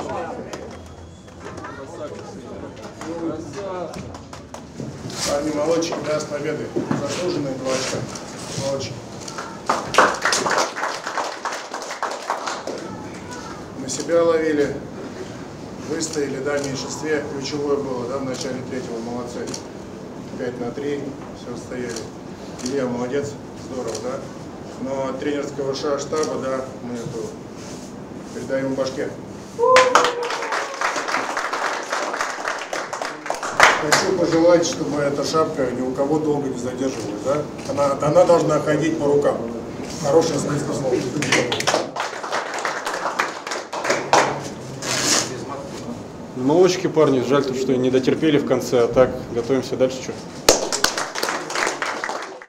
Парни, молодчики, да, с победой. Заслуженные 2 очка. Молодчики. На себя ловили, выстояли, да, в меньшинстве. Ключевое было, да, в начале 3-го, молодцы. 5-3, все стояли. Илья молодец, здорово, да. Но от тренерского штаба, да, мы это передаем башке. Хочу пожелать, чтобы эта шапка ни у кого долго не задерживалась, да? Она должна ходить по рукам. Хорошее смысл слова. Молодчики, парни, жаль, что не дотерпели в конце, а так готовимся дальше. Что?